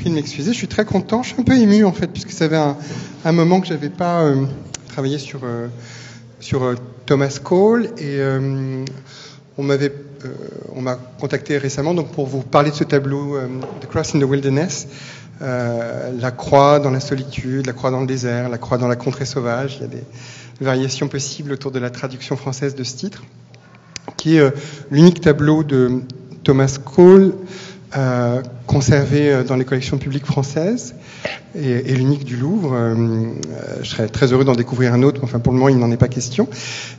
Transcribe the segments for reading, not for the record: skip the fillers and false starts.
prie de m'excuser. Je suis très content. Je suis un peu ému en fait, puisque ça fait un moment que j'avais pas travaillé sur Thomas Cole et on m'a contacté récemment donc pour vous parler de ce tableau The Cross in the Wilderness, la croix dans la solitude, la croix dans le désert, la croix dans la contrée sauvage. Il y a des variations possibles autour de la traduction française de ce titre, qui est l'unique tableau de Thomas Cole conservé dans les collections publiques françaises et l'unique du Louvre. Je serais très heureux d'en découvrir un autre, mais enfin pour le moment il n'en est pas question.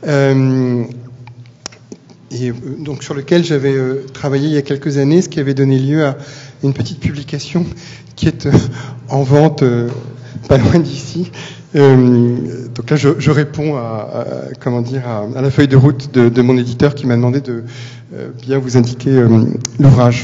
Et donc sur lequel j'avais travaillé il y a quelques années, ce qui avait donné lieu à une petite publication qui est en vente pas loin d'ici. Donc là je réponds à la feuille de route de mon éditeur qui m'a demandé de bien vous indiquer l'ouvrage.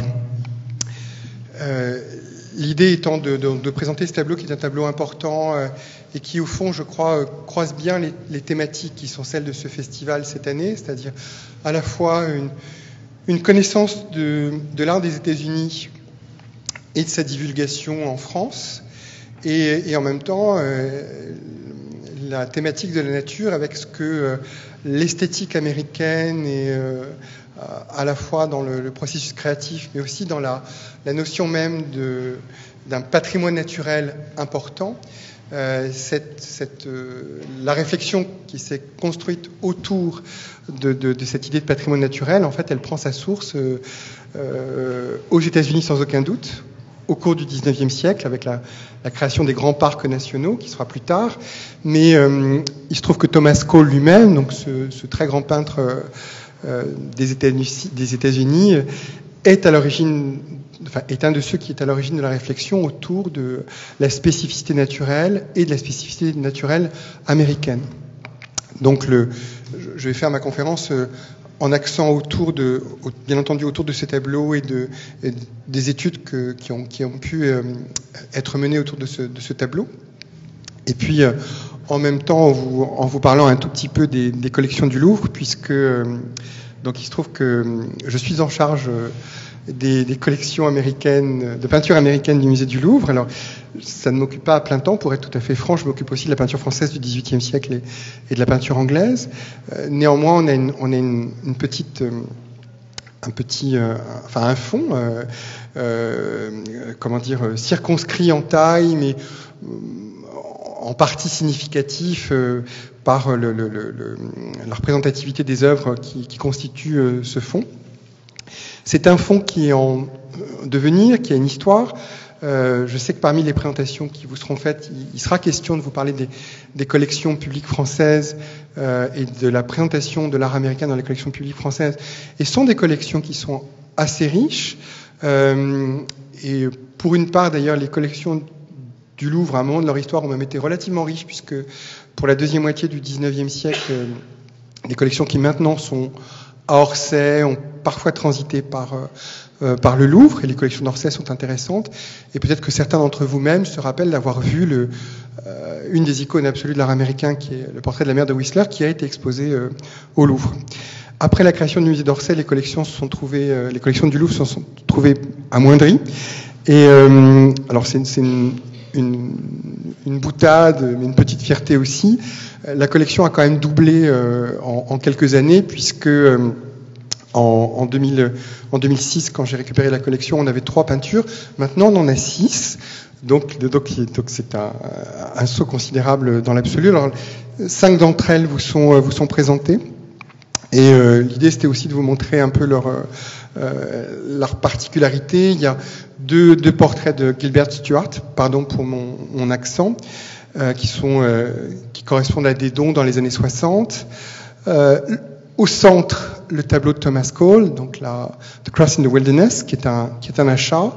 L'idée étant de présenter ce tableau qui est un tableau important et qui au fond je crois croise bien les thématiques qui sont celles de ce festival cette année, c'est-à-dire à la fois une connaissance de l'art des États-Unis et de sa divulgation en France et en même temps la thématique de la nature avec ce que l'esthétique américaine et à la fois dans le processus créatif, mais aussi dans la notion même d'un patrimoine naturel important. La réflexion qui s'est construite autour de cette idée de patrimoine naturel, en fait, elle prend sa source aux États-Unis sans aucun doute, au cours du XIXe siècle, avec la création des grands parcs nationaux, qui sera plus tard. Mais il se trouve que Thomas Cole lui-même, donc ce très grand peintre des États-Unis, est un de ceux qui est à l'origine de la réflexion autour de la spécificité naturelle et de la spécificité naturelle américaine. Donc je vais faire ma conférence en accent bien entendu autour de ce tableau et des études qui ont pu être menées autour de ce tableau. Et puis en même temps en vous parlant un tout petit peu des collections du Louvre, puisque donc il se trouve que je suis en charge des collections américaines, de peinture américaine du musée du Louvre. Alors, ça ne m'occupe pas à plein temps, pour être tout à fait franc. Je m'occupe aussi de la peinture française du XVIIIe siècle et de la peinture anglaise. Néanmoins, on a un fond, circonscrit en taille, mais en partie significatif par la représentativité des œuvres qui constituent ce fond. C'est un fond qui est en devenir, qui a une histoire. Je sais que parmi les présentations qui vous seront faites, il sera question de vous parler des collections publiques françaises et de la présentation de l'art américain dans les collections publiques françaises. Et ce sont des collections qui sont assez riches. Et pour une part, d'ailleurs, les collections du Louvre, à un moment de leur histoire, ont même été relativement riches, puisque pour la deuxième moitié du XIXe siècle, les collections qui maintenant sont à Orsay ont parfois transité par le Louvre, et les collections d'Orsay sont intéressantes. Et peut-être que certains d'entre vous-même se rappellent d'avoir vu une des icônes absolues de l'art américain, qui est le portrait de la mère de Whistler, qui a été exposé au Louvre. Après la création du musée d'Orsay, les collections du Louvre se sont trouvées amoindries. Et alors c'est une boutade, mais une petite fierté aussi. La collection a quand même doublé en quelques années, puisque en 2006, quand j'ai récupéré la collection, on avait 3 peintures. Maintenant, on en a 6. Donc c'est un saut considérable dans l'absolu. Alors, 5 d'entre elles vous sont présentées. Et l'idée, c'était aussi de vous montrer un peu leur particularité. Il y a deux portraits de Gilbert Stuart, pardon pour mon accent, qui correspondent à des dons dans les années 60. Au centre, le tableau de Thomas Cole, donc The Cross in the Wilderness, qui est un achat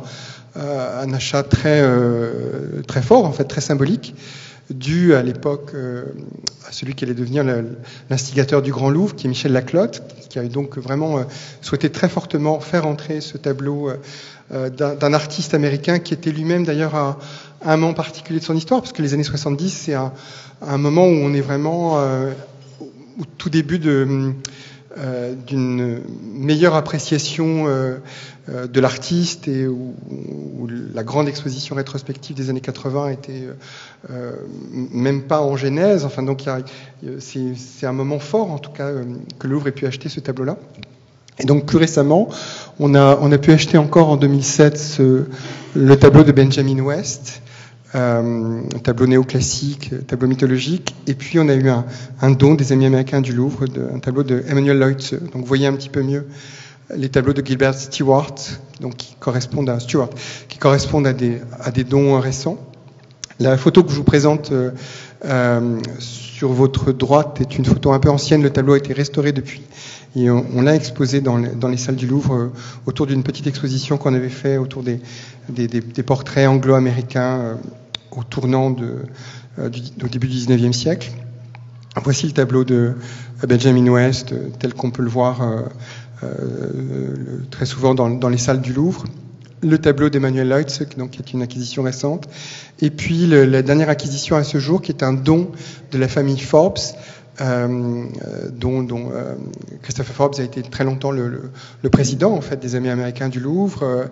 très très fort, en fait, très symbolique, dû à l'époque à celui qui allait devenir l'instigateur du Grand Louvre, qui est Michel Laclotte, qui avait donc vraiment souhaité très fortement faire entrer ce tableau d'un artiste américain qui était lui-même d'ailleurs à un moment particulier de son histoire, parce que les années 70, c'est un moment où on est vraiment au tout début d'une meilleure appréciation de l'artiste et où la grande exposition rétrospective des années 80 était même pas en genèse. Enfin, donc c'est un moment fort, en tout cas, que le Louvre ait pu acheter ce tableau-là. Et donc plus récemment, on a pu acheter encore en 2007 le tableau de Benjamin West, un tableau néoclassique, tableau mythologique, et puis on a eu un don des Amis américains du Louvre, un tableau de Emanuel Leutze. Donc vous voyez un petit peu mieux les tableaux de Gilbert Stewart, donc qui correspondent à des dons récents. La photo que je vous présente sur votre droite est une photo un peu ancienne. Le tableau a été restauré depuis. Et on l'a exposé dans les salles du Louvre autour d'une petite exposition qu'on avait fait autour des portraits anglo-américains au tournant au début du 19e siècle. Voici le tableau de Benjamin West tel qu'on peut le voir très souvent dans les salles du Louvre. Le tableau d'Emanuel Leutze, donc, qui est une acquisition récente. Et puis la dernière acquisition à ce jour, qui est un don de la famille Forbes, dont Christopher Forbes a été très longtemps le président en fait des Amis américains du Louvre,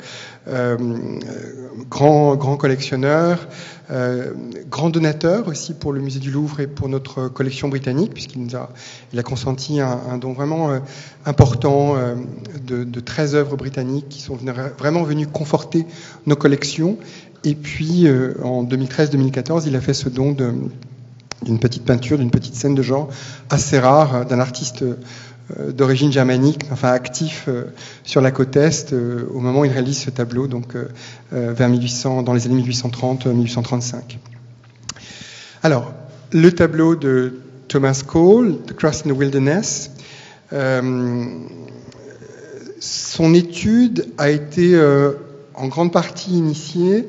grand collectionneur, grand donateur aussi pour le musée du Louvre et pour notre collection britannique, puisqu'il a consenti un don vraiment important de 13 œuvres britanniques qui sont vraiment venues conforter nos collections. Et puis en 2013-2014, il a fait ce don d'une petite peinture, d'une petite scène de genre assez rare d'un artiste d'origine germanique, enfin actif sur la côte est au moment où il réalise ce tableau, donc vers 1800, dans les années 1830-1835. Alors, le tableau de Thomas Cole, The Cross in the Wilderness, son étude a été en grande partie initiée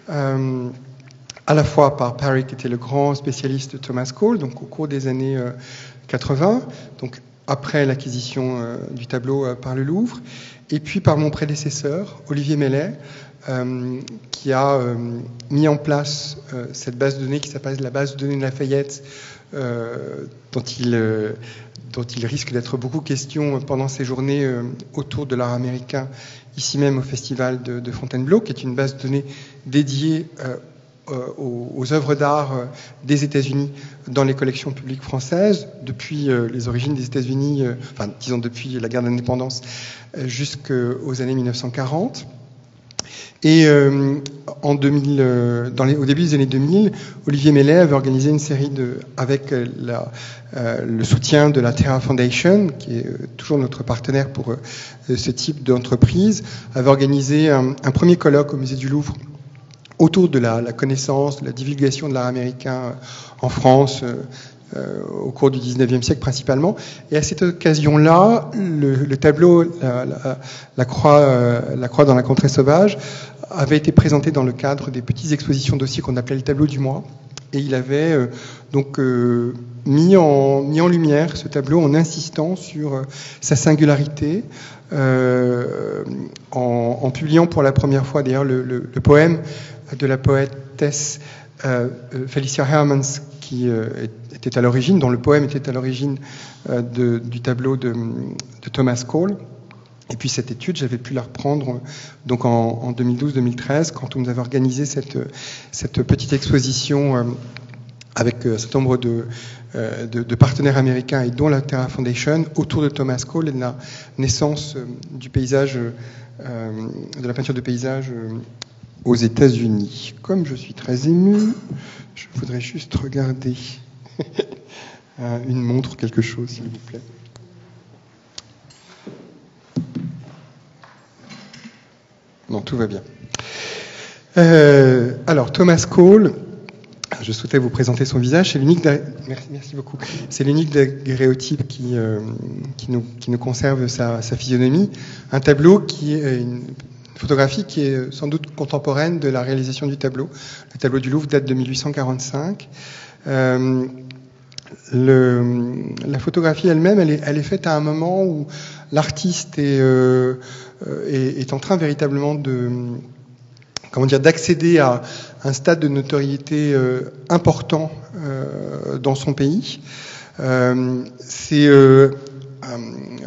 à la fois par Parry, qui était le grand spécialiste de Thomas Cole, donc au cours des années 80, donc après l'acquisition du tableau par le Louvre, et puis par mon prédécesseur, Olivier Mellet, qui a mis en place cette base de données qui s'appelle la base de données de Lafayette, dont il risque d'être beaucoup question pendant ces journées autour de l'art américain, ici même au Festival de Fontainebleau, qui est une base de données dédiée aux œuvres d'art des États-Unis dans les collections publiques françaises, depuis les origines des États-Unis, enfin disons depuis la guerre d'indépendance jusqu'aux années 1940. Et au début des années 2000, Olivier Mellet avait organisé une série avec le soutien de la Terra Foundation, qui est toujours notre partenaire pour ce type d'entreprise, avait organisé un premier colloque au Musée du Louvre autour de la connaissance, de la divulgation de l'art américain en France au cours du 19e siècle principalement. Et à cette occasion-là, le tableau la croix dans la contrée sauvage avait été présenté dans le cadre des petites expositions dossiers qu'on appelait le tableau du mois. Et il avait donc mis en lumière ce tableau en insistant sur sa singularité, en publiant pour la première fois d'ailleurs le poème de la poétesse Felicia Hermans, qui était à l'origine, dont le poème était à l'origine du tableau de Thomas Cole. Et puis cette étude, j'avais pu la reprendre donc en 2012-2013, quand on nous avait organisé cette petite exposition avec un certain nombre de partenaires américains et dont la Terra Foundation autour de Thomas Cole et de la naissance du paysage, de la peinture de paysage aux États-Unis. Comme je suis très ému, je voudrais juste regarder une montre, quelque chose, s'il vous plaît. Non, tout va bien. Alors, Thomas Cole, je souhaitais vous présenter son visage. C'est l'unique, merci beaucoup. C'est l'unique daguerréotype qui nous conserve sa physionomie. Un tableau qui est une photographie qui est sans doute contemporaine de la réalisation du tableau. Le tableau du Louvre date de 1845. La photographie elle-même, elle est faite à un moment où l'artiste est en train véritablement d'accéder à un stade de notoriété important dans son pays. C'est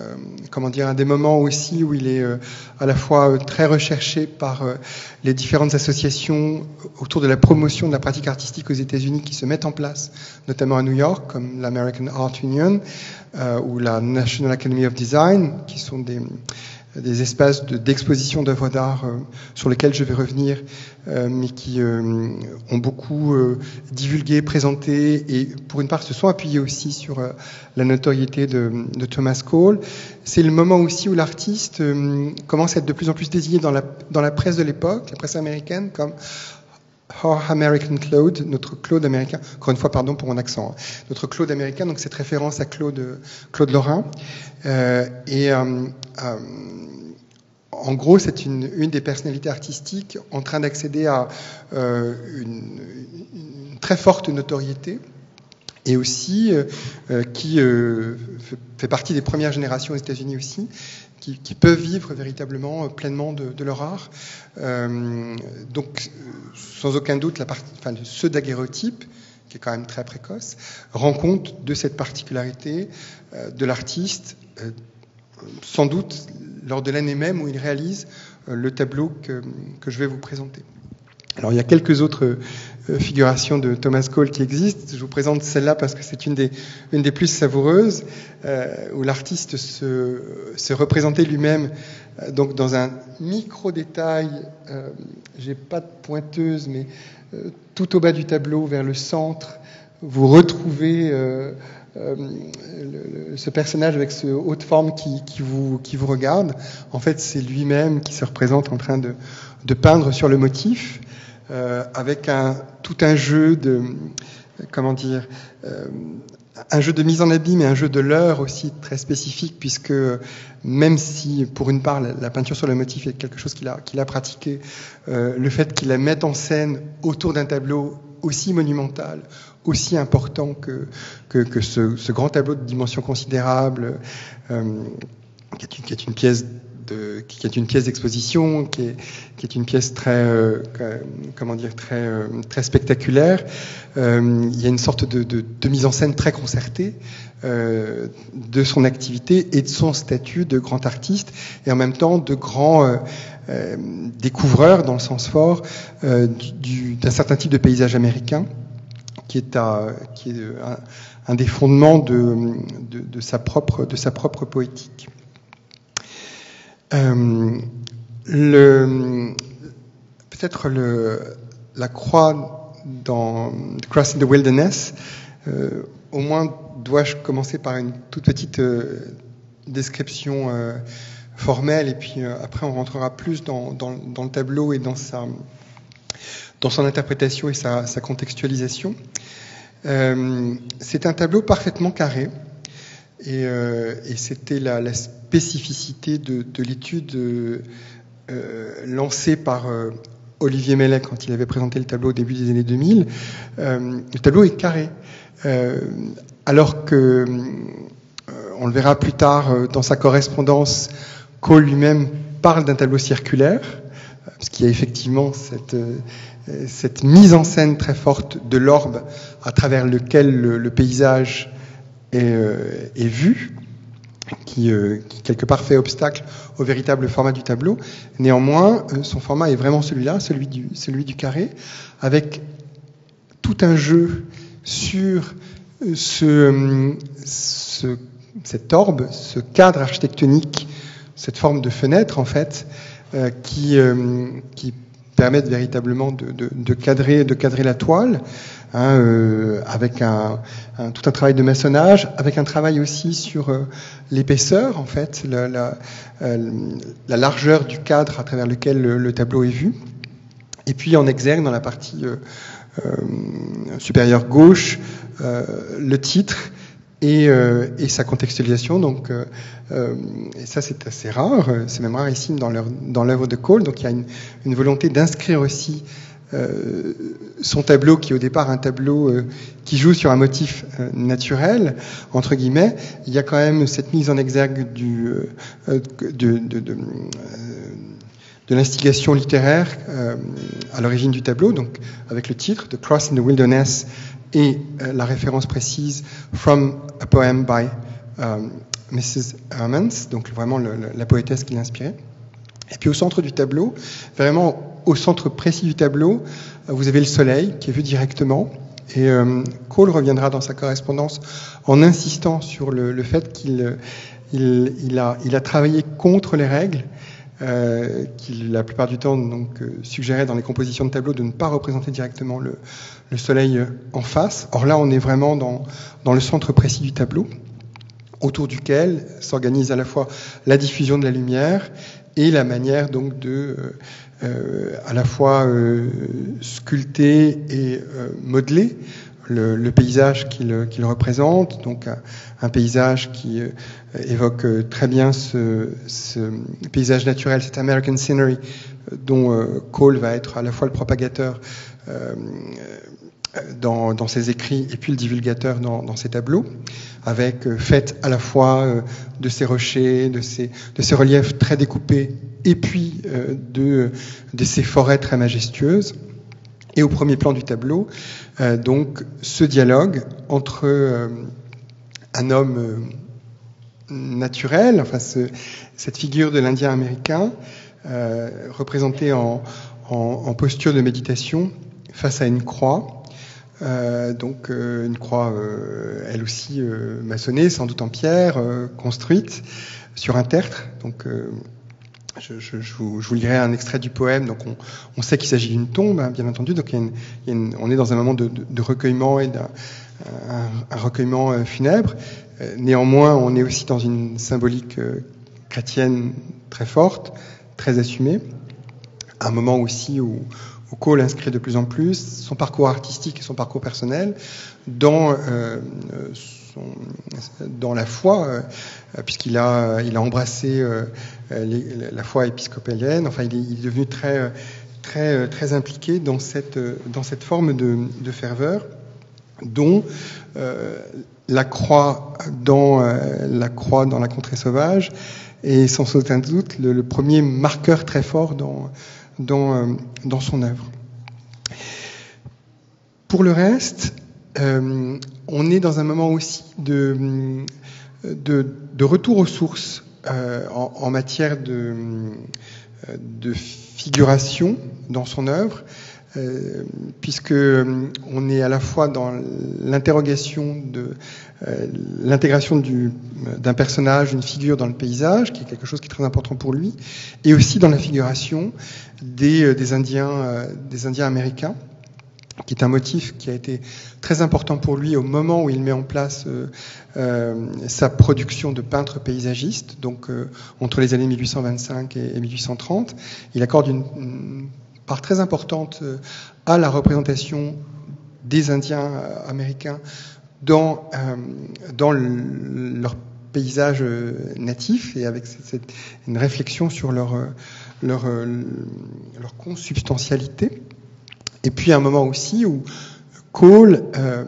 un des moments aussi où il est à la fois très recherché par les différentes associations autour de la promotion de la pratique artistique aux États-Unis qui se mettent en place, notamment à New York, comme l'American Art Union ou la National Academy of Design, qui sont des espaces d'exposition d'œuvres d'art sur lesquels je vais revenir, mais qui ont beaucoup divulgué, présenté, et pour une part se sont appuyés aussi sur la notoriété de Thomas Cole. C'est le moment aussi où l'artiste commence à être de plus en plus désigné dans la presse de l'époque, la presse américaine, comme Our American Claude, notre Claude américain. Encore une fois, pardon pour mon accent. Notre Claude américain, donc cette référence à Claude Lorrain. En gros, c'est une des personnalités artistiques en train d'accéder à une très forte notoriété et aussi qui fait partie des premières générations aux États-Unis aussi, qui peuvent vivre véritablement pleinement de leur art. Donc, sans aucun doute, ce daguerreotype, qui est quand même très précoce, rend compte de cette particularité de l'artiste, sans doute lors de l'année même où il réalise le tableau que je vais vous présenter. Alors il y a quelques autres figurations de Thomas Cole qui existent. Je vous présente celle-là parce que c'est une des plus savoureuses, où l'artiste se représentait lui-même donc dans un micro-détail. J'ai pas de pointeuse, mais tout au bas du tableau, vers le centre, vous retrouvez ce personnage avec ce haut de forme qui vous regarde. En fait, c'est lui-même qui se représente en train de peindre sur le motif, avec tout un jeu de, un jeu de mise en abîme et un jeu de l'heure aussi très spécifique, puisque même si pour une part la peinture sur le motif est quelque chose qu'il a pratiqué, le fait qu'il la mette en scène autour d'un tableau aussi monumental, aussi important que ce grand tableau de dimension considérable, qui est une pièce d'exposition, qui est une pièce très spectaculaire. Il y a une sorte de mise en scène très concertée de son activité et de son statut de grand artiste, et en même temps de grand découvreur, dans le sens fort, d'un certain type de paysage américain, qui est un des fondements de sa propre poétique. Peut-être la croix dans The Cross in the Wilderness, au moins dois-je commencer par une toute petite description formelle, et puis après on rentrera plus dans le tableau et dans son interprétation et sa contextualisation. C'est un tableau parfaitement carré, et c'était la spécificité de l'étude lancée par Olivier Mellet quand il avait présenté le tableau au début des années 2000. Le tableau est carré, alors que, on le verra plus tard dans sa correspondance, Cole lui-même parle d'un tableau circulaire, parce qu'il y a effectivement cette mise en scène très forte de l'orbe à travers lequel le paysage est vu, qui quelque part fait obstacle au véritable format du tableau. Néanmoins, son format est vraiment celui-là, celui du carré, avec tout un jeu sur cette orbe, ce cadre architectonique, cette forme de fenêtre en fait, qui permettent véritablement de cadrer la toile, avec tout un travail de maçonnage, avec un travail aussi sur l'épaisseur en fait, la largeur du cadre à travers lequel le tableau est vu, et puis en exergue dans la partie supérieure gauche le titre et sa contextualisation. Donc, et ça c'est assez rare, c'est même rarissime dans l'œuvre de Cole. Donc il y a une volonté d'inscrire aussi son tableau, qui est au départ un tableau qui joue sur un motif naturel, entre guillemets. Il y a quand même cette mise en exergue de l'instigation littéraire à l'origine du tableau, donc avec le titre The Cross in the Wilderness et la référence précise From a Poem by Mrs. Hemans, donc vraiment la poétesse qui l'a inspirée. Et puis au centre du tableau, vraiment au centre précis du tableau, vous avez le soleil qui est vu directement. Et Cole reviendra dans sa correspondance en insistant sur le fait qu'il a travaillé contre les règles, qu'il la plupart du temps donc suggérait dans les compositions de tableau de ne pas représenter directement le soleil en face. Or là, on est vraiment dans le centre précis du tableau, autour duquel s'organise à la fois la diffusion de la lumière et la manière donc de à la fois sculpter et modeler le paysage qu'il représente, donc un paysage qui évoque très bien ce paysage naturel, cet American scenery dont Cole va être à la fois le propagateur dans ses écrits et puis le divulgateur dans ses tableaux, avec fait à la fois de ces rochers, de ces reliefs très découpés et puis de ces forêts très majestueuses. Et au premier plan du tableau, donc ce dialogue entre un homme naturel, enfin cette figure de l'Indien américain, représentée en posture de méditation face à une croix, donc une croix elle aussi maçonnée, sans doute en pierre, construite sur un tertre. Donc je vous lirai un extrait du poème. Donc on sait qu'il s'agit d'une tombe, hein, bien entendu. Donc on est dans un moment de recueillement et un recueillement funèbre. Néanmoins, on est aussi dans une symbolique chrétienne très forte, très assumée. Un moment aussi où Cole inscrit de plus en plus son parcours artistique et son parcours personnel dans la foi, puisqu'il a embrassé la foi épiscopalienne. Enfin, il est devenu très impliqué dans cette forme de ferveur, dont la croix dans la contrée sauvage est sans aucun doute le premier marqueur très fort dans son œuvre. Pour le reste, on est dans un moment aussi de retour aux sources en matière de figuration dans son œuvre, puisque on est à la fois dans l'intégration d'un personnage, d'une figure dans le paysage, qui est quelque chose qui est très important pour lui, et aussi dans la figuration des Indiens américains, qui est un motif qui a été très important pour lui au moment où il met en place sa production de peintre paysagiste, donc entre les années 1825 et 1830. Il accorde une part très importante à la représentation des Indiens américains dans leur paysage natif, et avec une réflexion sur leur consubstantialité. Et puis un moment aussi où Cole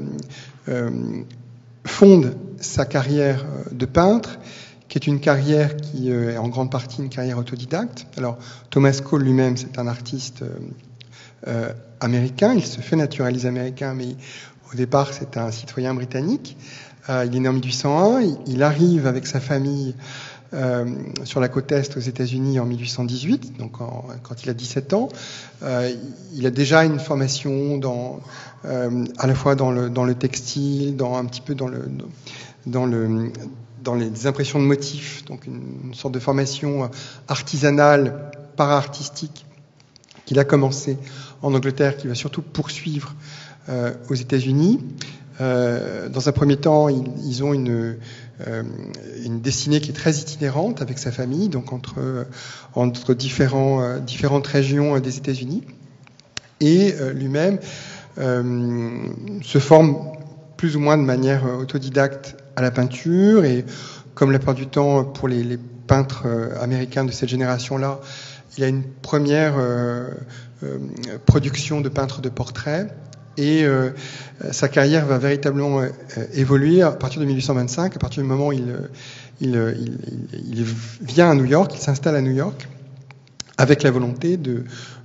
fonde sa carrière de peintre, qui est une carrière qui est en grande partie une carrière autodidacte. Alors Thomas Cole lui-même, c'est un artiste américain, il se fait naturaliser américain, mais au départ c'est un citoyen britannique. Il est né en 1801, il arrive avec sa famille sur la côte Est aux États-Unis en 1818, donc quand il a 17 ans. Il a déjà une formation à la fois dans le textile, un petit peu dans les impressions de motifs, donc une sorte de formation artisanale, para-artistique, qu'il a commencé en Angleterre, qu'il va surtout poursuivre aux États-Unis. Dans un premier temps, ils ont une destinée qui est très itinérante avec sa famille, donc entre différentes régions des États-Unis, et lui-même se forme plus ou moins de manière autodidacte à la peinture, et comme la plupart du temps pour les peintres américains de cette génération-là, il a une première production de peintre de portrait. Et sa carrière va véritablement évoluer à partir de 1825, à partir du moment où il vient à New York, il s'installe à New York, avec la volonté de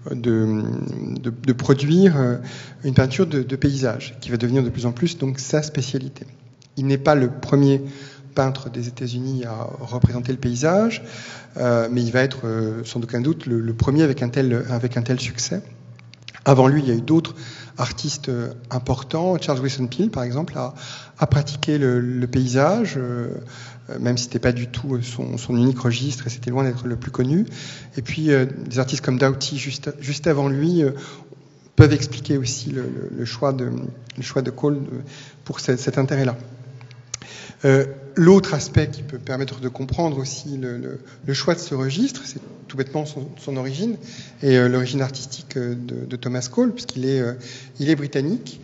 produire une peinture de paysage, qui va devenir de plus en plus donc sa spécialité. Il n'est pas le premier peintre des États-Unis à représenter le paysage, mais il va être sans aucun doute le premier avec un tel succès. Avant lui, il y a eu d'autres artistes importants. Charles Willson Peale, par exemple, a pratiqué le paysage, même si c'était pas du tout son unique registre, et c'était loin d'être le plus connu. Et puis, des artistes comme Doughty, juste avant lui, peuvent expliquer aussi le choix de Cole pour cet intérêt-là. L'autre aspect qui peut permettre de comprendre aussi le choix de ce registre, c'est tout bêtement son origine, et l'origine artistique de Thomas Cole, puisqu'il est britannique.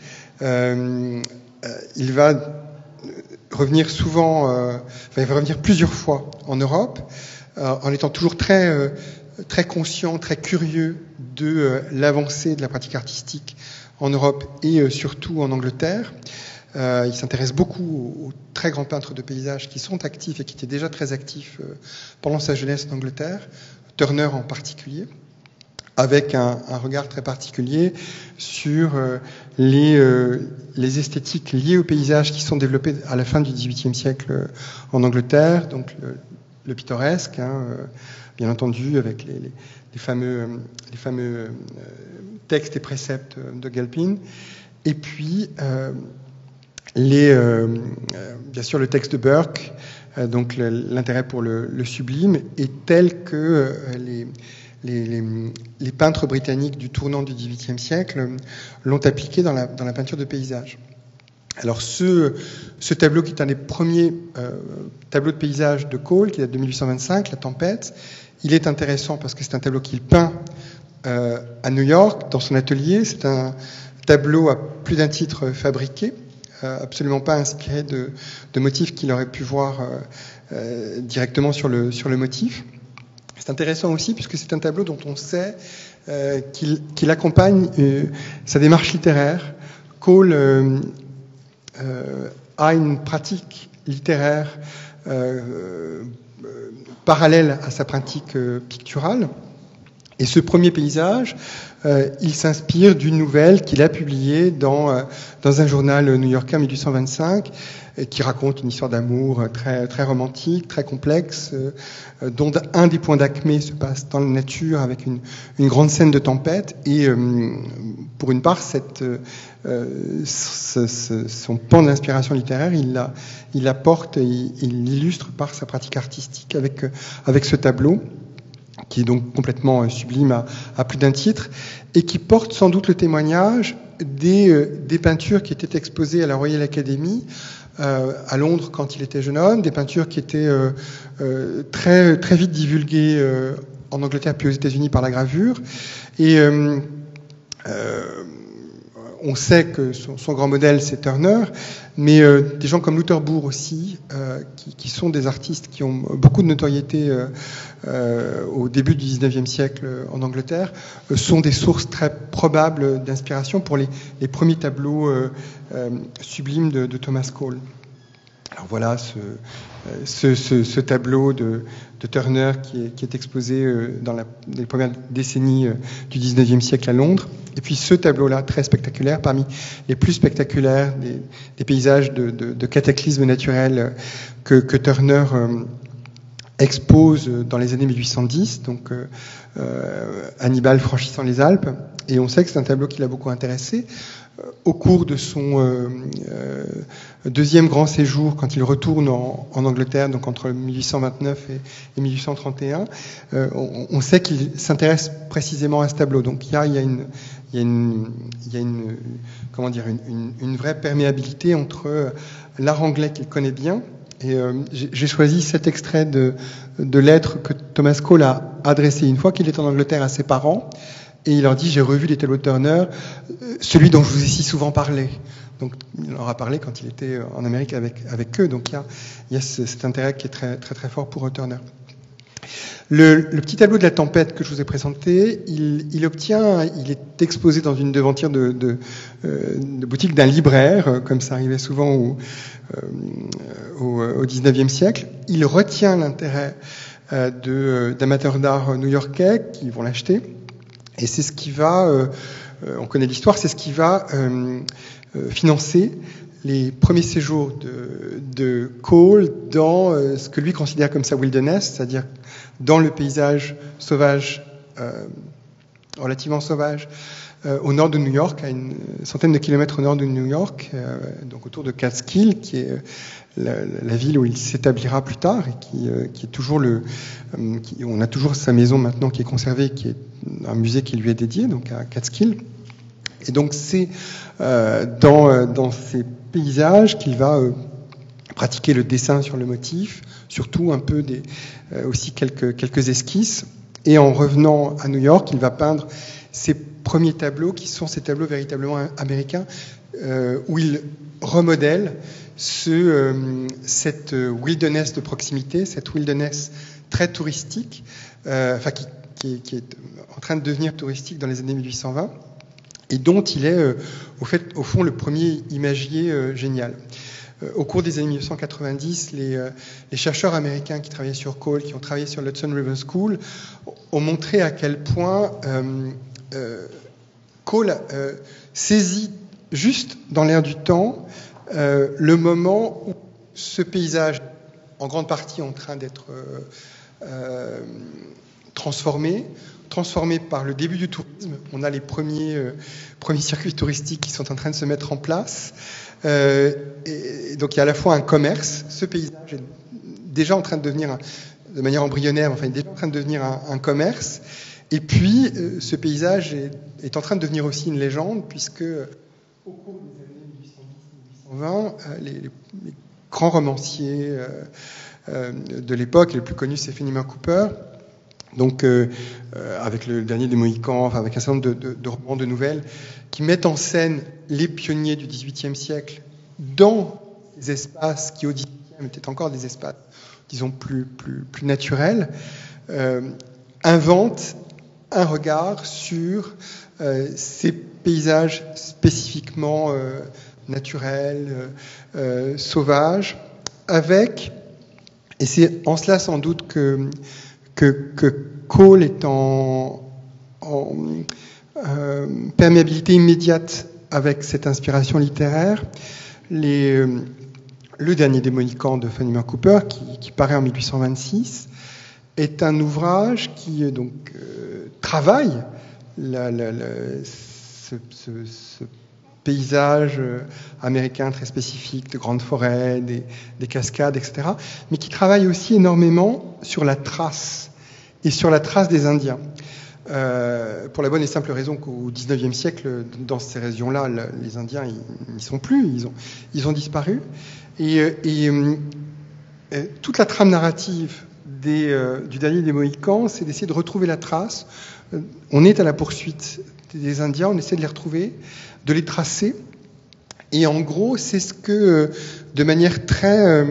Il va revenir il va revenir plusieurs fois en Europe, en étant toujours très conscient, très curieux de l'avancée de la pratique artistique en Europe et surtout en Angleterre. Il s'intéresse beaucoup aux très grands peintres de paysages qui sont actifs et qui étaient déjà très actifs pendant sa jeunesse en Angleterre, Turner en particulier, avec un regard très particulier sur les esthétiques liées au paysage qui sont développées à la fin du XVIIIe siècle en Angleterre, donc le pittoresque, bien entendu, avec les fameux textes et préceptes de Galpin, et puis bien sûr le texte de Burke, donc l'intérêt pour le sublime, est tel que les peintres britanniques du tournant du XVIIIe siècle l'ont appliqué dans la peinture de paysage. Alors ce tableau, qui est un des premiers tableaux de paysage de Cole, qui date de 1825, La Tempête, il est intéressant parce que c'est un tableau qu'il peint à New York, dans son atelier. C'est un tableau à plus d'un titre fabriqué, absolument pas inspiré de motifs qu'il aurait pu voir directement sur le motif. C'est intéressant aussi puisque c'est un tableau dont on sait qu'il accompagne sa démarche littéraire. Cole a une pratique littéraire parallèle à sa pratique picturale. Et ce premier paysage, il s'inspire d'une nouvelle qu'il a publiée dans un journal new-yorkais en 1825, qui raconte une histoire d'amour très, très romantique, très complexe, dont un des points d'acmé se passe dans la nature avec une grande scène de tempête. Et pour une part, son pan d'inspiration littéraire, il l'apporte et il l'illustre par sa pratique artistique avec ce tableau, qui est donc complètement sublime à plus d'un titre, et qui porte sans doute le témoignage des peintures qui étaient exposées à la Royal Academy à Londres quand il était jeune homme, des peintures qui étaient très, très vite divulguées en Angleterre puis aux États-Unis par la gravure. Et on sait que son grand modèle, c'est Turner, mais des gens comme Luther Burr aussi, qui sont des artistes qui ont beaucoup de notoriété au début du XIXe siècle en Angleterre, sont des sources très probables d'inspiration pour les premiers tableaux sublimes de Thomas Cole. Alors voilà ce tableau de Turner qui est exposé dans les premières décennies du XIXe siècle à Londres. Et puis ce tableau-là, très spectaculaire, parmi les plus spectaculaires des paysages de cataclysmes naturels que Turner expose dans les années 1810, donc Hannibal franchissant les Alpes. Et on sait que c'est un tableau qui l'a beaucoup intéressé. Au cours de son deuxième grand séjour, quand il retourne en Angleterre, donc entre 1829 et 1831, on sait qu'il s'intéresse précisément à ce tableau. Donc il y a une vraie perméabilité entre l'art anglais qu'il connaît bien. Et j'ai choisi cet extrait de lettres que Thomas Cole a adressé une fois qu'il est en Angleterre à ses parents. Et il leur dit: j'ai revu les tableaux de Turner, celui dont je vous ai si souvent parlé. Donc il leur a parlé quand il était en Amérique avec eux. Donc il y a cet intérêt qui est très, très, très fort pour Turner. Le petit tableau de la tempête que je vous ai présenté, il est exposé dans une devanture de boutique d'un libraire, comme ça arrivait souvent au XIXe siècle. Il retient l'intérêt d'amateurs d'art new-yorkais qui vont l'acheter. Et c'est ce qui va, on connaît l'histoire, c'est ce qui va financer les premiers séjours de Cole dans ce que lui considère comme sa wilderness, c'est-à-dire dans le paysage sauvage, relativement sauvage, au nord de New York, à une centaine de kilomètres au nord de New York, donc autour de Catskill, qui est la ville où il s'établira plus tard et qui est toujours on a toujours sa maison maintenant qui est conservée, qui est un musée qui lui est dédié, donc à Catskill. Et donc c'est dans ces paysages qu'il va pratiquer le dessin sur le motif, surtout un peu aussi quelques esquisses. Et en revenant à New York, il va peindre ses premiers tableaux, qui sont ces tableaux véritablement américains, où il remodèle cette wilderness de proximité, cette wilderness très touristique, qui est en train de devenir touristique dans les années 1820, et dont il est au fond le premier imagier génial. Au cours des années 1990, les chercheurs américains qui travaillaient sur Cole, qui ont travaillé sur l'Hudson River School, ont montré à quel point Cole saisit juste dans l'air du temps le moment où ce paysage, en grande partie en train d'être transformé par le début du tourisme. On a les premiers circuits touristiques qui sont en train de se mettre en place. Et donc il y a à la fois un commerce, ce paysage est déjà en train de devenir, de manière embryonnaire, il est déjà en train de devenir un commerce. Et puis ce paysage est en train de devenir aussi une légende, puisque au cours des années 1810-1820, les grands romanciers de l'époque, les plus connus, c'est Fenimore Cooper. Donc, avec le dernier des Mohicans, avec un certain nombre de romans, de nouvelles, qui mettent en scène les pionniers du XVIIIe siècle dans des espaces qui, au XVIIIe, étaient encore des espaces, disons, plus naturels, inventent un regard sur ces paysages spécifiquement naturels, sauvages, et c'est en cela sans doute que Cole est en perméabilité immédiate avec cette inspiration littéraire. Le dernier des Mohicans de Fenimore Cooper, qui paraît en 1826, est un ouvrage qui travaille ce paysage américain très spécifique, de grandes forêts, des cascades, etc., mais qui travaille aussi énormément sur la trace, et sur la trace des Indiens. Pour la bonne et simple raison qu'au XIXe siècle, dans ces régions-là, les Indiens, ils n'y sont plus, ils ont disparu. Et toute la trame narrative du dernier des Mohicans, c'est d'essayer de retrouver la trace. On est à la poursuite des Indiens, on essaie de les retrouver, de les tracer. Et en gros, c'est ce que, de manière très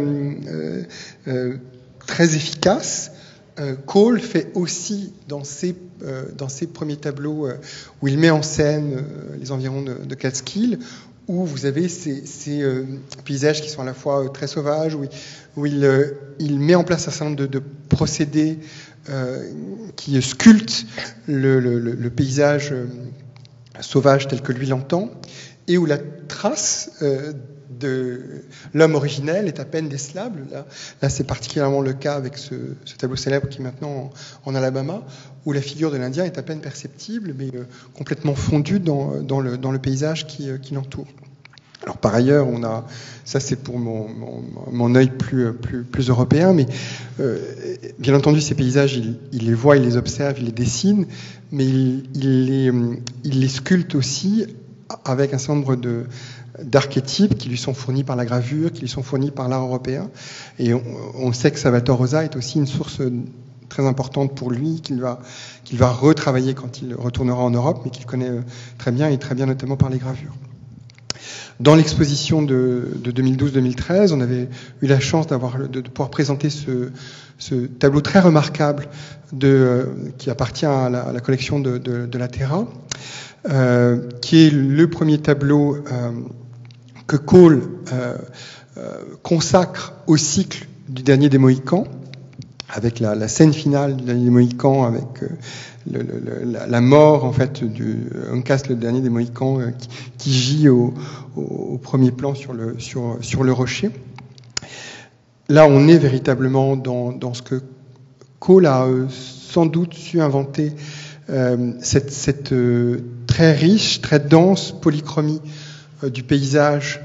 efficace, Cole fait aussi dans ses premiers tableaux où il met en scène les environs de Catskill, où vous avez ces paysages qui sont à la fois très sauvages, où il met en place un certain nombre de procédés qui sculptent le paysage sauvage tel que lui l'entend, et où la trace de l'homme originel est à peine décelable. Là, c'est particulièrement le cas avec ce tableau célèbre qui est maintenant en Alabama, où la figure de l'Indien est à peine perceptible, mais complètement fondue dans le paysage qui l'entoure. Alors par ailleurs, ça c'est pour mon œil plus européen, mais bien entendu ces paysages, il les voit, il les observe, il les dessine, mais il les sculpte aussi avec un certain nombre d'archétypes qui lui sont fournis par la gravure, qui lui sont fournis par l'art européen. Et on sait que Salvatore Rosa est aussi une source très importante pour lui, qu'il va retravailler quand il retournera en Europe, mais qu'il connaît très bien, et très bien notamment par les gravures. Dans l'exposition de 2012-2013, on avait eu la chance de pouvoir présenter ce tableau très remarquable qui appartient à la collection de la Terra, qui est le premier tableau que Cole consacre au cycle du dernier des Mohicans. avec la scène finale du dernier des Mohicans, avec la mort en fait du Uncas, le dernier des Mohicans, qui gît au premier plan sur le rocher. Là, on est véritablement dans ce que Cole a sans doute su inventer, cette très riche, très dense polychromie du paysage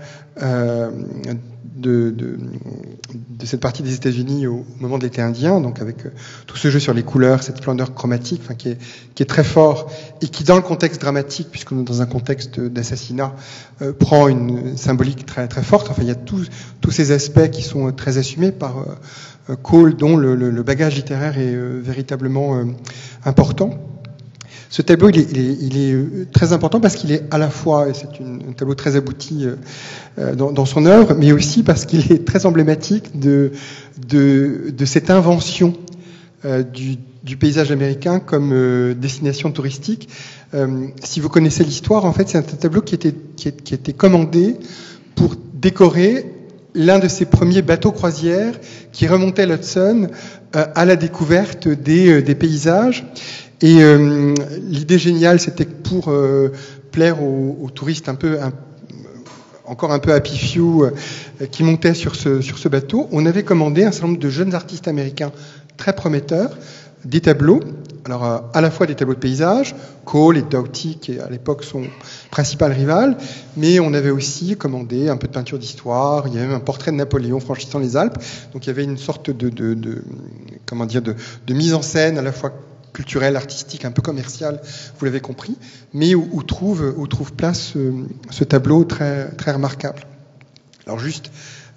de cette partie des États-Unis au moment de l'été indien, donc avec tout ce jeu sur les couleurs, cette splendeur chromatique, enfin, qui est très fort et qui, dans le contexte dramatique, puisqu'on est dans un contexte d'assassinat, prend une symbolique très très forte. Enfin, il y a tous ces aspects qui sont très assumés par Cole, dont le bagage littéraire est véritablement important. Ce tableau, il est très important parce qu'il est à la fois, et c'est un tableau très abouti dans son œuvre, mais aussi parce qu'il est très emblématique de cette invention du paysage américain comme destination touristique. Si vous connaissez l'histoire, en fait, c'est un tableau qui était commandé pour décorer l'un de ces premiers bateaux croisières qui remontait l'Hudson à la découverte des paysages. Et l'idée géniale, c'était que pour plaire aux touristes encore un peu happy few qui montaient sur ce bateau, on avait commandé un certain nombre de jeunes artistes américains très prometteurs, des tableaux, alors à la fois des tableaux de paysage, Cole et Doughty, qui est à l'époque son principal rival, mais on avait aussi commandé un peu de peinture d'histoire, il y avait même un portrait de Napoléon franchissant les Alpes, donc il y avait une sorte de mise en scène à la fois culturel, artistique, un peu commercial, vous l'avez compris, mais où trouve place ce tableau très, très remarquable. Alors juste,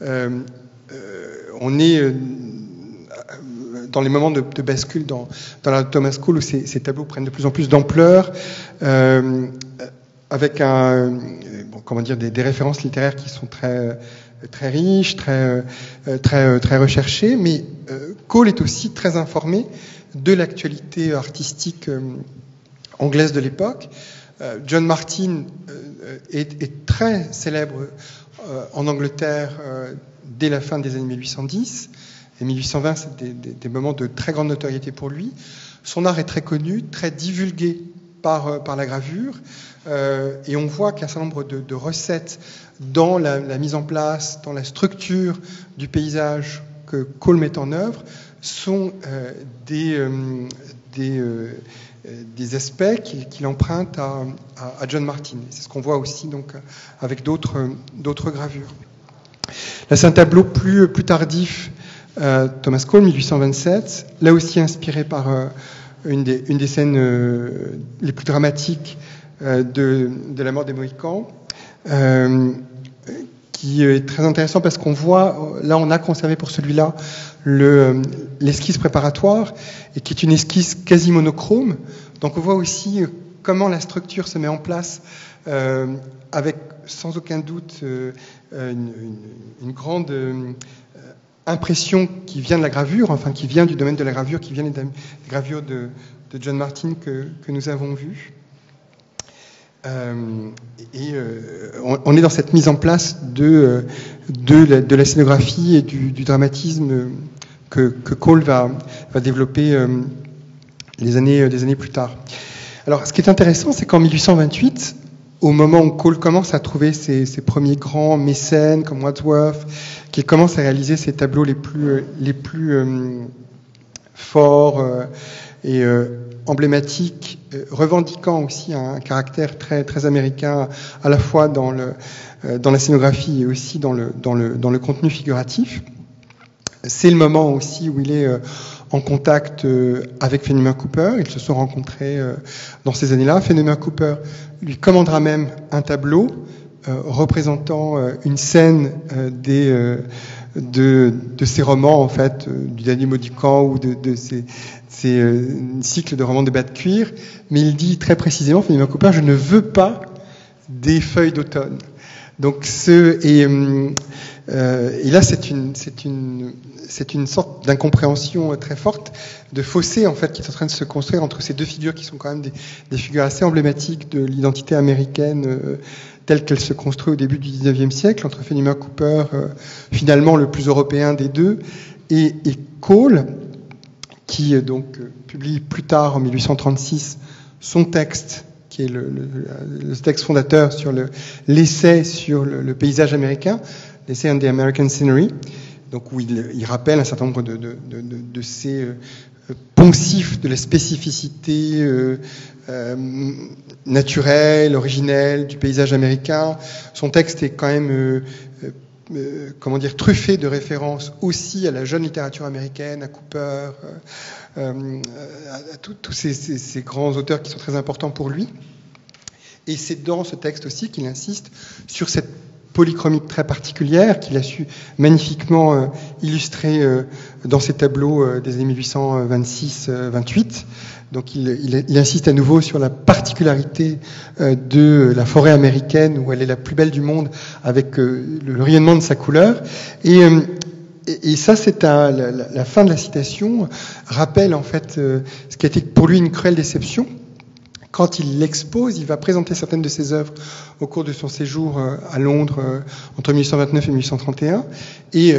on est dans les moments de bascule dans la Thomas Cole où ces tableaux prennent de plus en plus d'ampleur, avec des références littéraires qui sont très très riches, très recherchées, mais Cole est aussi très informé de l'actualité artistique anglaise de l'époque. John Martin est très célèbre en Angleterre dès la fin des années 1810. Et 1820, c'est des moments de très grande notoriété pour lui. Son art est très connu, très divulgué par la gravure. Et on voit qu'un certain nombre de recettes dans la mise en place, dans la structure du paysage que Cole met en œuvre, sont des aspects qu'il emprunte à John Martin. C'est ce qu'on voit aussi donc avec d'autres gravures. Là, c'est un tableau plus tardif, Thomas Cole, 1827, là aussi inspiré par une des scènes les plus dramatiques de la mort des Mohicans, qui est très intéressant parce qu'on voit, là on a conservé pour celui-là l'esquisse préparatoire, et qui est une esquisse quasi monochrome. Donc on voit aussi comment la structure se met en place, avec sans aucun doute une grande impression qui vient de la gravure, enfin qui vient du domaine de la gravure, qui vient des gravures de John Martin que nous avons vues. On est dans cette mise en place de la scénographie et du dramatisme que Cole va développer des années plus tard. Alors, ce qui est intéressant, c'est qu'en 1828, au moment où Cole commence à trouver ses premiers grands mécènes comme Wadsworth, qu'il commence à réaliser ses tableaux les plus forts et emblématiques, revendiquant aussi un caractère très très américain, à la fois dans la scénographie et aussi dans le contenu figuratif. C'est le moment aussi où il est en contact avec Fenimore Cooper. Ils se sont rencontrés dans ces années-là. Fenimore Cooper lui commandera même un tableau représentant une scène de ces romans, en fait, du dernier Mohicans ou de ces cycles de romans de bas de cuir. Mais il dit très précisément, Fenimore Cooper, je ne veux pas des feuilles d'automne. Donc et là, c'est une sorte d'incompréhension très forte, de fossé en fait qui est en train de se construire entre ces deux figures qui sont quand même des figures assez emblématiques de l'identité américaine telle qu'elle se construit au début du XIXe siècle, entre Fenimore Cooper, finalement le plus européen des deux, et Cole, qui donc publie plus tard, en 1836, son texte, qui est le texte fondateur sur l'essai sur le paysage américain, l'essai on the American Scenery, donc où il rappelle un certain nombre de ces poncifs de la spécificité naturelle, originelle du paysage américain. Son texte est quand même truffé de références aussi à la jeune littérature américaine, à Cooper, à tous ces grands auteurs qui sont très importants pour lui. Et c'est dans ce texte aussi qu'il insiste sur cette polychromie très particulière qu'il a su magnifiquement illustrer dans ses tableaux des années 1826-28. Donc il insiste à nouveau sur la particularité de la forêt américaine, où elle est la plus belle du monde, avec le rayonnement de sa couleur. Et ça, c'est la fin de la citation rappelle en fait ce qui a été pour lui une cruelle déception. Quand il l'expose, il va présenter certaines de ses œuvres au cours de son séjour à Londres entre 1829 et 1831. Et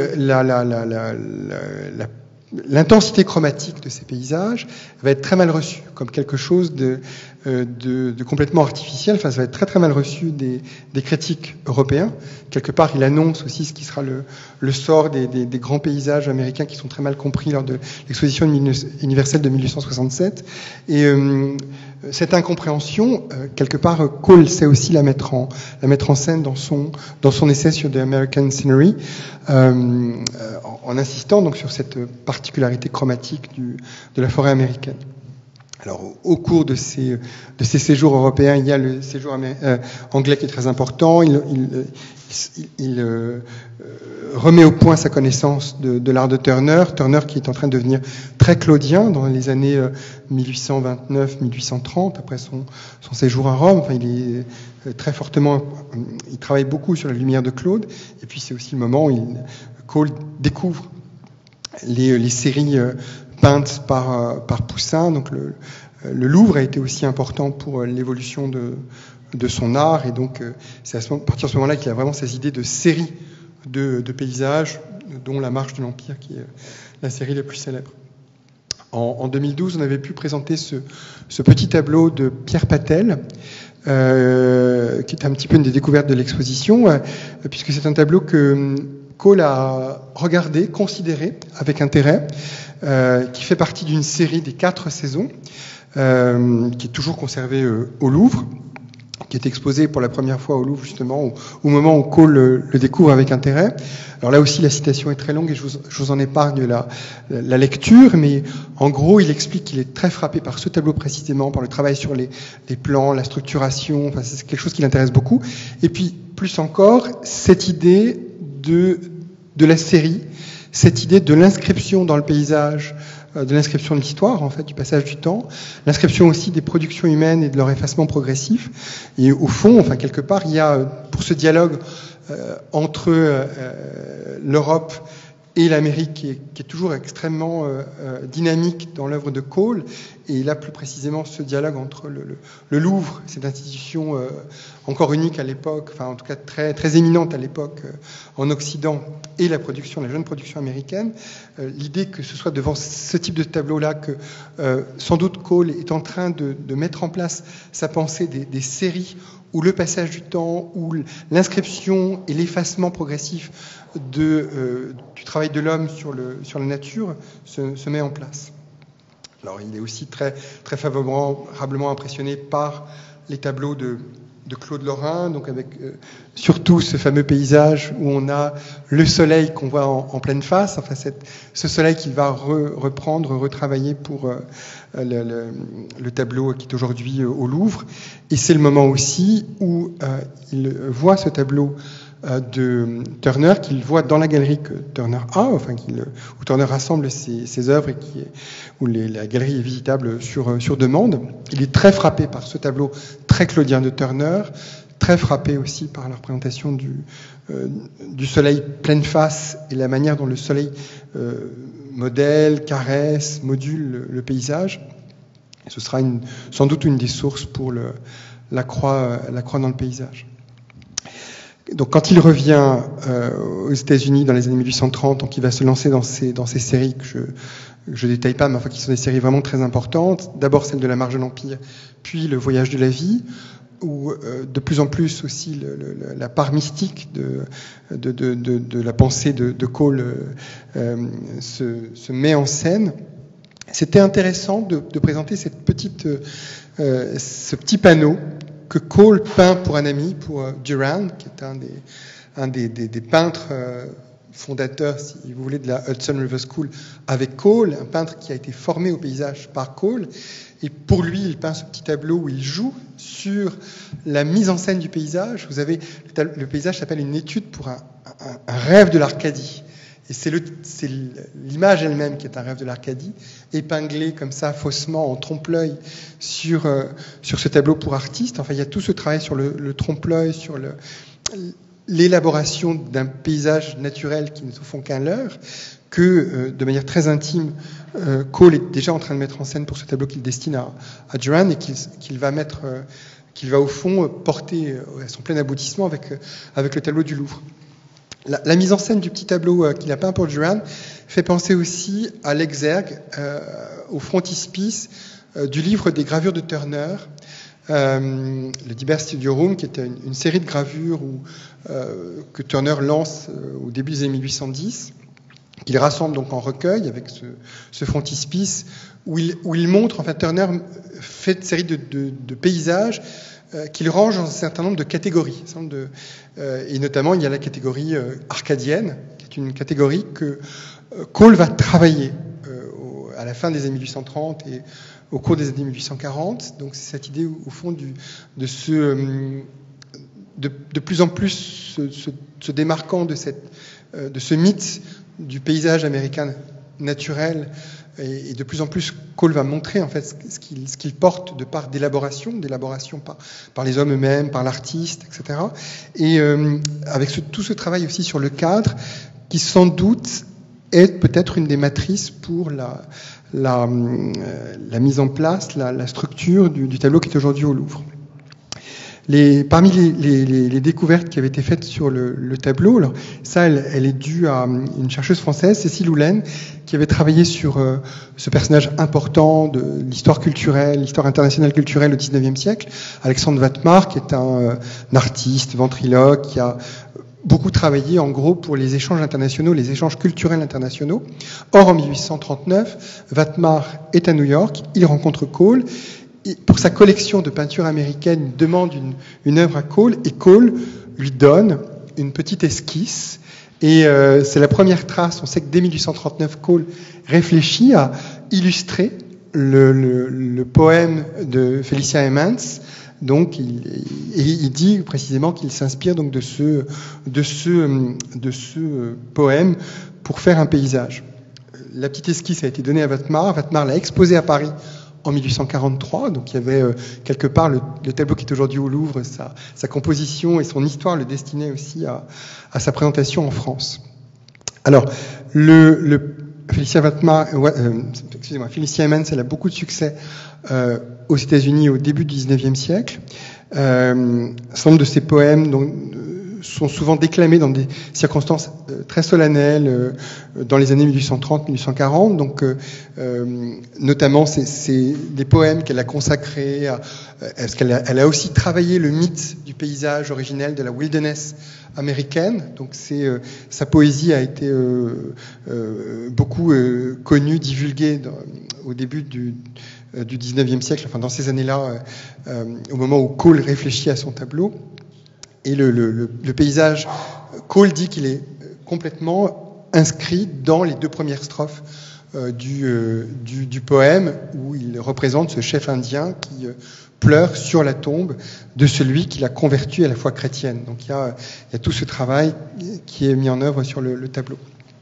l'intensité chromatique de ces paysages va être très mal reçue, comme quelque chose de complètement artificiel. Enfin, ça va être très très mal reçu des critiques européens. Quelque part, il annonce aussi ce qui sera le sort des grands paysages américains qui sont très mal compris lors de l'exposition universelle de 1867. Et cette incompréhension, quelque part, Cole sait aussi la mettre en scène dans son essai sur The American Scenery, en insistant donc sur cette particularité chromatique de la forêt américaine. Alors, au cours de ces séjours européens, il y a le séjour anglais qui est très important. Il remet au point sa connaissance de l'art de Turner. Turner qui est en train de devenir très claudien dans les années 1829-1830, après son séjour à Rome. Enfin, il est très fortement, il travaille beaucoup sur la lumière de Claude. Et puis, c'est aussi le moment où Cole découvre les séries peintes par Poussin. Donc le Louvre a été aussi important pour l'évolution de son art, et donc c'est à partir de ce moment-là qu'il a vraiment ces idées de séries de paysages, dont La Marche de l'Empire, qui est la série la plus célèbre. En 2012, on avait pu présenter ce petit tableau de Pierre Patel, qui est un petit peu une des découvertes de l'exposition, puisque c'est un tableau que Cole a regardé, considéré avec intérêt, qui fait partie d'une série des 4 saisons, qui est toujours conservée au Louvre, qui est exposée pour la première fois au Louvre justement au moment où Cole le découvre avec intérêt. Alors là aussi, la citation est très longue et je vous en épargne la lecture, mais en gros, il explique qu'il est très frappé par ce tableau précisément, par le travail sur les plans, la structuration. Enfin, c'est quelque chose qui l'intéresse beaucoup. Et puis, plus encore, cette idée de la série, cette idée de l'inscription dans le paysage, de l'inscription de l'histoire, en fait, du passage du temps, l'inscription aussi des productions humaines et de leur effacement progressif. Et au fond, enfin, quelque part, il y a, pour ce dialogue entre l'Europe et l'Amérique, qui est toujours extrêmement dynamique dans l'œuvre de Cole, et là plus précisément ce dialogue entre le Louvre, cette institution encore unique à l'époque, enfin en tout cas très très éminente à l'époque en Occident, et la jeune production américaine. L'idée que ce soit devant ce type de tableau-là que sans doute Cole est en train de mettre en place sa pensée des séries où le passage du temps, où l'inscription et l'effacement progressif du travail de l'homme sur la nature se met en place. Alors il est aussi très, très favorablement impressionné par les tableaux de Claude Lorrain, donc avec surtout ce fameux paysage où on a le soleil qu'on voit en pleine face, enfin ce soleil qu'il va retravailler pour le tableau qui est aujourd'hui au Louvre. Et c'est le moment aussi où il voit ce tableau de Turner, qu'il voit dans la galerie que Turner a, enfin où Turner rassemble ses œuvres et où la galerie est visitable sur demande. Il est très frappé par ce tableau très claudien de Turner, très frappé aussi par la représentation du soleil pleine face et la manière dont le soleil modèle, caresse, module le paysage. Et ce sera sans doute une des sources pour la croix dans le paysage. Donc, quand il revient aux États-Unis dans les années 1830, donc il va se lancer dans ces séries je ne détaille pas, mais enfin qui sont des séries vraiment très importantes. D'abord celle de La Marge de l'Empire, puis Le Voyage de la vie, où de plus en plus aussi la part mystique de la pensée de Cole se met en scène. C'était intéressant de présenter ce petit panneau que Cole peint pour un ami, pour Durand, qui est un des peintres fondateur, si vous voulez, de la Hudson River School avec Cole, un peintre qui a été formé au paysage par Cole. Et pour lui, il peint ce petit tableau où il joue sur la mise en scène du paysage. Vous avez, le paysage s'appelle une étude pour un rêve de l'Arcadie. Et c'est l'image elle-même qui est un rêve de l'Arcadie, épinglée comme ça, faussement, en trompe-l'œil, sur ce tableau pour artistes. Enfin, il y a tout ce travail sur le trompe-l'œil, sur l'élaboration d'un paysage naturel qui ne se font qu'un leurre, que de manière très intime, Cole est déjà en train de mettre en scène pour ce tableau qu'il destine à Durand et qu'il va au fond porter à son plein aboutissement avec le tableau du Louvre. La mise en scène du petit tableau qu'il a peint pour Durand fait penser aussi à l'exergue, au frontispice du livre des gravures de Turner, le Dibert Studio Room, qui était une série de gravures que Turner lance au début des années 1810, qu'il rassemble donc en recueil avec ce frontispice où il montre, enfin Turner fait une série de paysages qu'il range dans un certain nombre de catégories. Et notamment, il y a la catégorie arcadienne, qui est une catégorie que Cole va travailler à la fin des années 1830 et au cours des années 1840. Donc c'est cette idée, au fond, de plus en plus se démarquant de ce mythe du paysage américain naturel, et de plus en plus Cole va montrer en fait ce qu'il porte de part d'élaboration par les hommes eux-mêmes, par l'artiste, etc. Et avec tout ce travail aussi sur le cadre, qui sans doute est peut-être une des matrices pour la mise en place, la structure du tableau qui est aujourd'hui au Louvre. Parmi les découvertes qui avaient été faites sur le tableau, alors ça, elle est due à une chercheuse française, Cécile Houlaine, qui avait travaillé sur ce personnage important de l'histoire culturelle, l'histoire internationale culturelle au XIXe siècle, Alexandre Watmar, qui est un artiste, ventriloque, qui a beaucoup travaillé en gros pour les échanges internationaux, les échanges culturels internationaux. Or, en 1839, Watmar est à New York, il rencontre Cole. Et pour sa collection de peintures américaines, il demande une œuvre à Cole, et Cole lui donne une petite esquisse. Et c'est la première trace. On sait que dès 1839, Cole réfléchit à illustrer le poème de Felicia Hemans. Donc, il dit précisément qu'il s'inspire donc de ce poème pour faire un paysage. La petite esquisse a été donnée à Watmar. Watmar l'a exposée à Paris en 1843, donc il y avait quelque part le tableau qui est aujourd'hui au Louvre, sa composition et son histoire le destinaient aussi à sa présentation en France. Alors, Felicia Hemans, elle a beaucoup de succès aux États-Unis au début du XIXe siècle. Un certain nombre de ses poèmes sont souvent déclamés dans des circonstances très solennelles dans les années 1830-1840. Donc, notamment, c'est des poèmes qu'elle a consacrés parce qu'elle a aussi travaillé le mythe du paysage originel de la wilderness américaine. Donc, sa poésie a été beaucoup connue, divulguée au début du XIXe siècle, enfin dans ces années-là, au moment où Cole réfléchit à son tableau. Et le paysage, Cole dit qu'il est complètement inscrit dans les deux premières strophes du poème, où il représente ce chef indien qui pleure sur la tombe de celui qui l'a converti à la foi chrétienne. Donc il y a tout ce travail qui est mis en œuvre sur le tableau.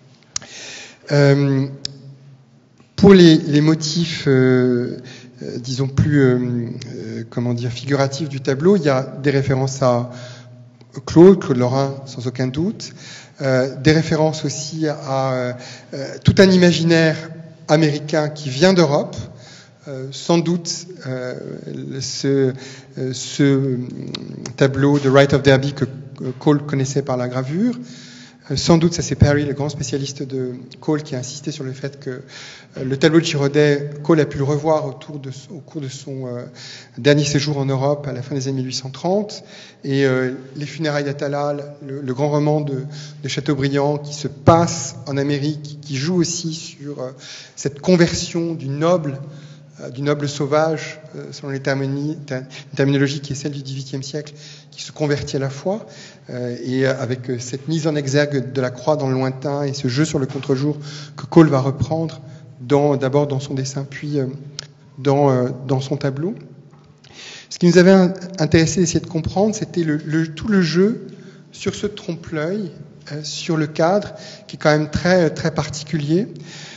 Pour les motifs, disons plus, figuratifs du tableau, il y a des références à Claude Lorrain, sans aucun doute, des références aussi à tout un imaginaire américain qui vient d'Europe, sans doute ce tableau de Right of Derby que Cole connaissait par la gravure, Sans doute, ça c'est Perry, le grand spécialiste de Cole, qui a insisté sur le fait que le tableau de Girodet, Cole a pu le revoir au cours de son dernier séjour en Europe à la fin des années 1830. Et les funérailles d'Atala, le grand roman de Chateaubriand qui se passe en Amérique, qui joue aussi sur cette conversion du noble sauvage, selon une terminologie qui est celle du XVIIIe siècle, qui se convertit à la foi, et avec cette mise en exergue de la croix dans le lointain et ce jeu sur le contre-jour que Cole va reprendre d'abord dans son dessin, puis dans son tableau. Ce qui nous avait intéressé d'essayer de comprendre, c'était tout le jeu sur ce trompe-l'œil, sur le cadre, qui est quand même très, très particulier.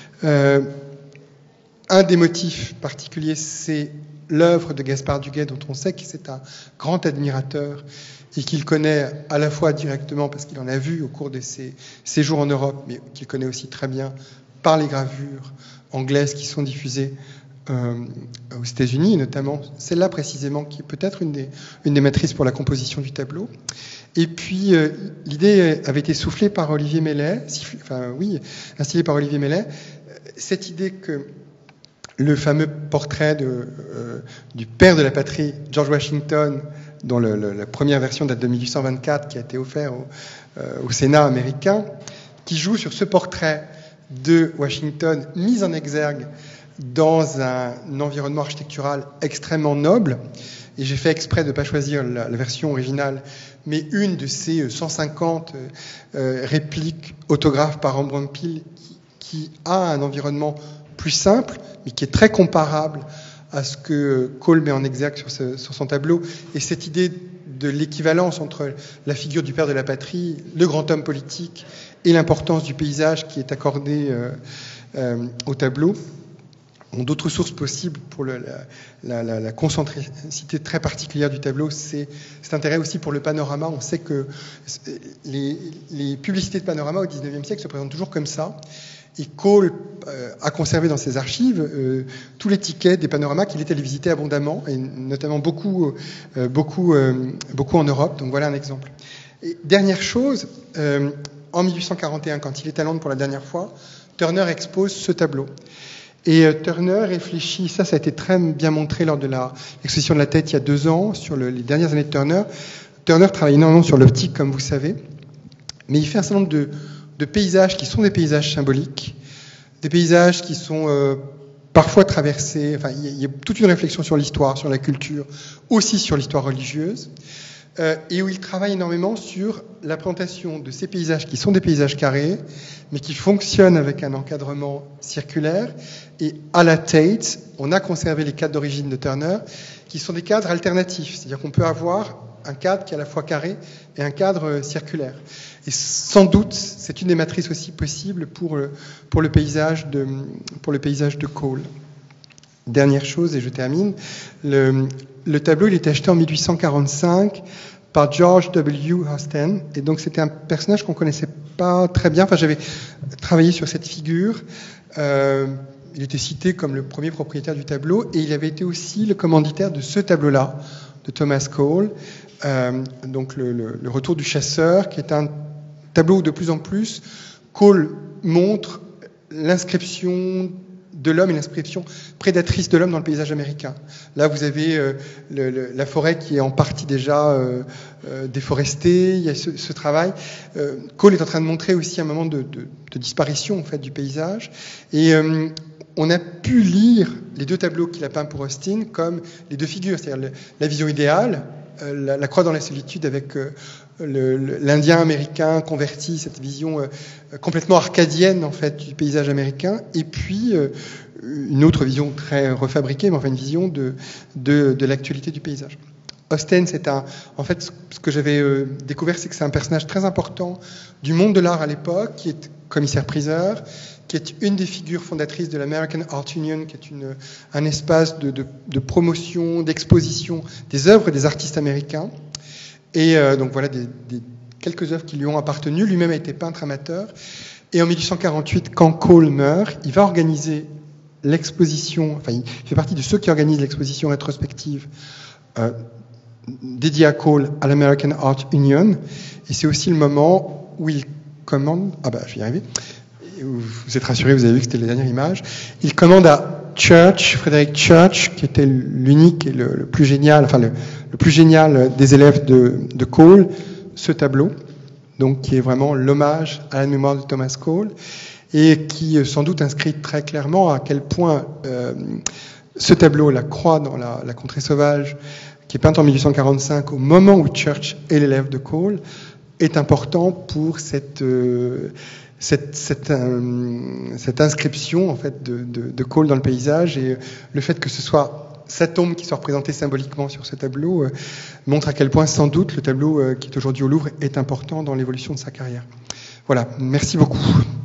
Un des motifs particuliers, c'est l'œuvre de Gaspard Duguay, dont on sait que c'est un grand admirateur et qu'il connaît à la fois directement parce qu'il en a vu au cours de ses séjours en Europe, mais qu'il connaît aussi très bien par les gravures anglaises qui sont diffusées aux États-Unis, et notamment celle-là précisément, qui est peut-être une des matrices pour la composition du tableau. Et puis, l'idée avait été instillée par Olivier Mellet, cette idée que le fameux portrait du père de la patrie, George Washington, dont la première version date de 1824, qui a été offert au Sénat américain, qui joue sur ce portrait de Washington mis en exergue dans un environnement architectural extrêmement noble. Et j'ai fait exprès de ne pas choisir la version originale, mais une de ces 150 répliques autographes par Rembrandt Peale qui a un environnement plus simple, mais qui est très comparable à ce que Cole met en exergue sur son tableau. Et cette idée de l'équivalence entre la figure du père de la patrie, le grand homme politique, et l'importance du paysage qui est accordée au tableau, ont d'autres sources possibles pour la concentricité très particulière du tableau. C'est cet intérêt aussi pour le panorama. On sait que les publicités de panorama au XIXe siècle se présentent toujours comme ça. Et Cole a conservé dans ses archives tous les tickets des panoramas qu'il est allé visiter abondamment, et notamment beaucoup en Europe. Donc voilà un exemple. Et dernière chose, en 1841, quand il est à Londres pour la dernière fois, Turner expose ce tableau. Et Turner réfléchit, ça a été très bien montré lors de l'exposition de la Tête il y a 2 ans, sur les dernières années de Turner. Turner travaille énormément sur l'optique, comme vous savez, mais il fait un certain nombre de paysages qui sont des paysages symboliques, des paysages qui sont parfois traversés, enfin il y a toute une réflexion sur l'histoire, sur la culture, aussi sur l'histoire religieuse, et où il travaille énormément sur la présentation de ces paysages qui sont des paysages carrés, mais qui fonctionnent avec un encadrement circulaire. Et à la Tate, on a conservé les cadres d'origine de Turner, qui sont des cadres alternatifs, c'est-à-dire qu'on peut avoir un cadre qui est à la fois carré et un cadre circulaire. Et sans doute, c'est une des matrices aussi possibles pour le paysage de Cole. Dernière chose, et je termine, le tableau il était acheté en 1845 par George W. Austen, et donc c'était un personnage qu'on connaissait pas très bien. Enfin, j'avais travaillé sur cette figure. Il était cité comme le premier propriétaire du tableau, et il avait été aussi le commanditaire de ce tableau-là, de Thomas Cole, donc le Retour du chasseur, qui est un tableau où de plus en plus Cole montre l'inscription de l'homme et l'inscription prédatrice de l'homme dans le paysage américain. Là, vous avez la forêt qui est en partie déjà déforestée. Il y a ce travail. Cole est en train de montrer aussi un moment de disparition en fait du paysage. Et on a pu lire les 2 tableaux qu'il a peints pour Austin comme les 2 figures, c'est-à-dire la vision idéale, la croix dans la solitude avec l'Indien américain converti, cette vision complètement arcadienne en fait du paysage américain, et puis une autre vision très refabriquée, mais enfin une vision de l'actualité du paysage. Austen, en fait, ce que j'avais découvert, c'est que c'est un personnage très important du monde de l'art à l'époque, qui est commissaire-priseur, qui est une des figures fondatrices de l'American Art Union, qui est un espace de promotion, d'exposition des œuvres des artistes américains. Et donc voilà quelques œuvres qui lui ont appartenu. Lui-même a été peintre amateur. Et en 1848, quand Cole meurt, il va organiser l'exposition, enfin il fait partie de ceux qui organisent l'exposition rétrospective dédiée à Cole à l'American Art Union. Et c'est aussi le moment où il commande... Ah bah, je vais y arriver. Vous êtes rassurés, vous avez vu que c'était la dernière image. Il commande à Church, Frédéric Church, qui était l'unique et le plus génial, enfin le plus génial des élèves de Cole, ce tableau, donc qui est vraiment l'hommage à la mémoire de Thomas Cole, et qui sans doute inscrit très clairement à quel point ce tableau, la croix dans la contrée sauvage, qui est peinte en 1845, au moment où Church est l'élève de Cole, est important pour cette inscription en fait de Cole dans le paysage, et le fait que ce soit sa tombe qui soit représentée symboliquement sur ce tableau montre à quel point sans doute le tableau qui est aujourd'hui au Louvre est important dans l'évolution de sa carrière. Voilà, merci beaucoup.